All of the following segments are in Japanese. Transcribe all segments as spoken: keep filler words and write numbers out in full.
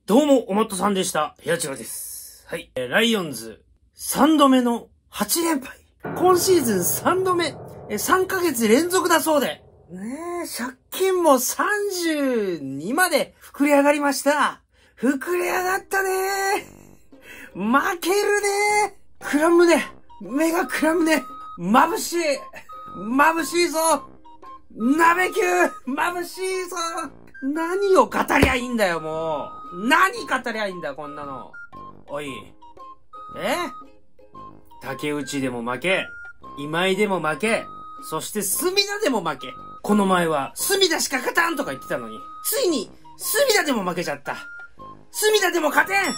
どうも、おまっとさんでした。部屋違いです。はい。ライオンズ、さんどめのはちれんぱい。今シーズンさんどめ、さんかげつ連続だそうで。ねえ、借金もさんじゅうにまで膨れ上がりました。膨れ上がったねー。負けるねー。くらむね。目がくらむね。眩しい。眩しいぞ。鍋球眩しいぞ。何を語りゃいいんだよ、もう。何語りゃいいんだ、こんなの。おい。え竹内でも負け、今井でも負け、そして隅田でも負け。この前は、隅田しか勝たんとか言ってたのに、ついに、隅田でも負けちゃった。隅田でも勝てん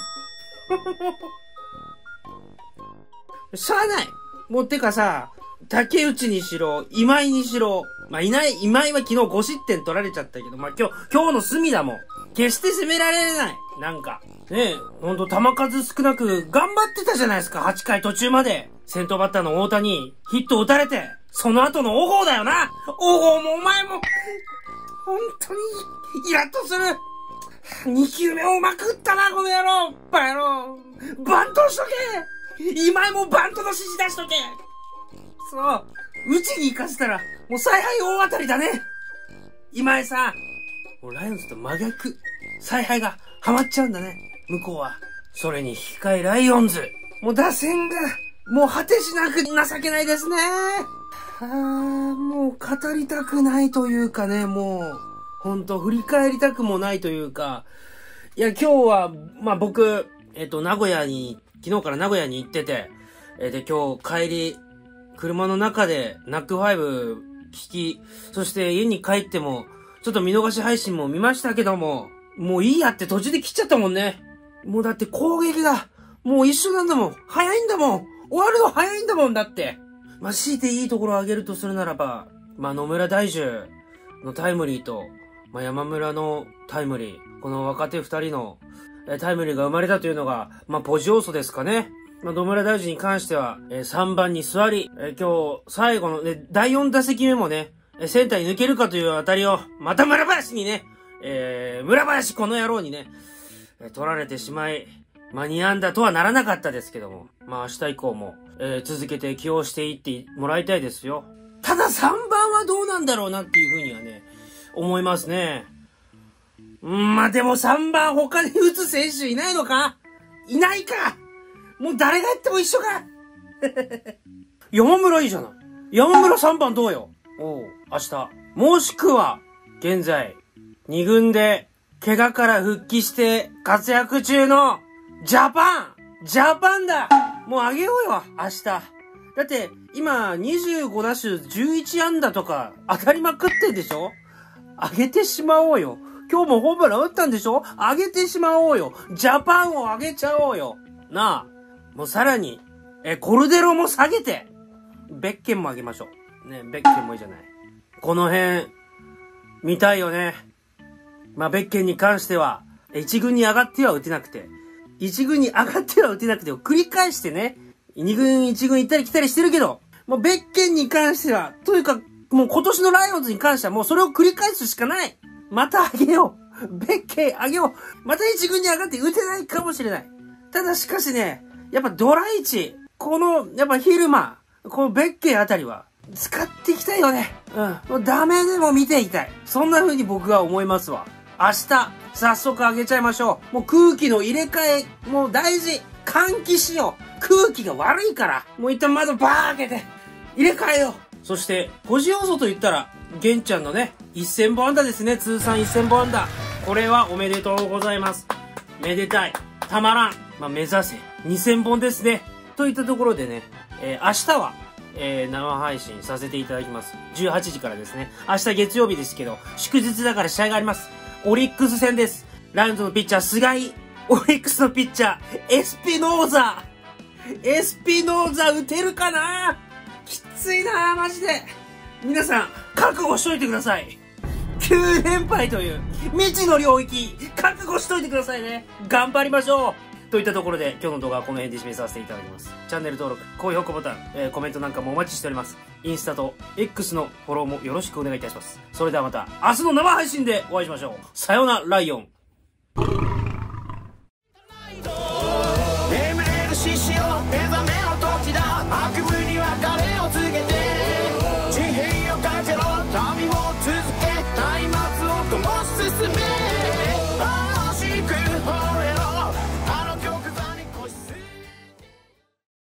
しゃあない。もうてかさ、竹内にしろ、今井にしろ、まあ、いない、今井は昨日ごしってん取られちゃったけど、まあ、今日、今日の隅田も、決して攻められない。なんか、ねえ、ほんと球数少なく、頑張ってたじゃないですか、はちかい途中まで。先頭バッターの大田に、ヒット打たれて、その後の小郷だよな。小郷もお前も、本当に、イラッとする。にきゅうめをまくったな、この野郎。バカ野郎。バントしとけ。今井もバントの指示出しとけ。そう。打ちに行かせたら、もう采配大当たりだね。今井さん。もうライオンズと真逆。采配がハマっちゃうんだね。向こうは。それに引き換えライオンズ。もう打線が、もう果てしなく情けないですね。あー、もう語りたくないというかね、もう、ほんと振り返りたくもないというか。いや、今日は、まあ僕、えっと、名古屋に、昨日から名古屋に行ってて、えで、今日帰り、車の中でナックファイブ聞き、そして家に帰っても、ちょっと見逃し配信も見ましたけども、もういいやって途中で切っちゃったもんね。もうだって攻撃が、もう一緒なんだもん。早いんだもん。終わるの早いんだもんだって。まあ、強いていいところを挙げるとするならば、まあ、野村大樹のタイムリーと、まあ、山村のタイムリー、この若手二人のタイムリーが生まれたというのが、まあ、ポジ要素ですかね。まあ、野村大樹に関しては、えー、さんばんに座り、えー、今日、最後の、ね、だいよんだせきめもね、センターに抜けるかというあたりを、また村林にね、えー、村林この野郎にね、えー、取られてしまい、間に合んだとはならなかったですけども、まあ明日以降も、えー、続けて起用していってもらいたいですよ。たださんばんはどうなんだろうなっていうふうにはね、思いますね。うん、まあでもさんばん他に打つ選手いないのか？いないか！もう誰がやっても一緒か山村いいじゃない。山村さんばんどうよ。おう、明日。もしくは、現在、にぐんで、怪我から復帰して活躍中の、ジャパンジャパンだもうあげようよ、明日。だって、今、にじゅうごだしゅじゅういちあんだとか、当たりまくってんでしょ？あげてしまおうよ。今日もホームラン打ったんでしょ？あげてしまおうよ。ジャパンをあげちゃおうよ。なあ。もうさらに、え、コルデロも下げて、ベッケンもあげましょう。ね、ベッケンもいいじゃない。この辺、見たいよね。まあ、ベッケンに関しては、一軍に上がっては打てなくて、一軍に上がっては打てなくてを繰り返してね、二軍、一軍行ったり来たりしてるけど、もうベッケンに関しては、というか、もう今年のライオンズに関してはもうそれを繰り返すしかない。また上げよう。ベッケン上げよう。また一軍に上がって打てないかもしれない。ただしかしね、やっぱドライチ、この、やっぱヒルマ、このベッケンあたりは、使っていきたいよね。うん。もうダメでも見ていきたい。そんな風に僕は思いますわ。明日、早速上げちゃいましょう。もう空気の入れ替え、もう大事。換気しよう。空気が悪いから。もう一旦窓バー開けて、入れ替えよう。そして、ポジ要素と言ったら、玄ちゃんのね、せんぼん安打ですね。通算せんぼん安打。これはおめでとうございます。めでたい。たまらん。まあ、目指せ。にせんぼんですね。といったところでね、えー、明日は、えー、生配信させていただきます。じゅうはちじからですね。明日月曜日ですけど、祝日だから試合があります。オリックス戦です。ライオンズのピッチャー、菅井。オリックスのピッチャー、エスピノーザ。エスピノーザ打てるかな？きついなマジで。皆さん、覚悟しといてください。きゅうれんぱいという未知の領域、覚悟しといてくださいね。頑張りましょう。といったところで、今日の動画はこの辺で締めさせていただきます。チャンネル登録、高評価ボタン、えー、コメントなんかもお待ちしております。インスタと X のフォローもよろしくお願いいたします。それではまた、明日の生配信でお会いしましょう。さよなら、ライオン。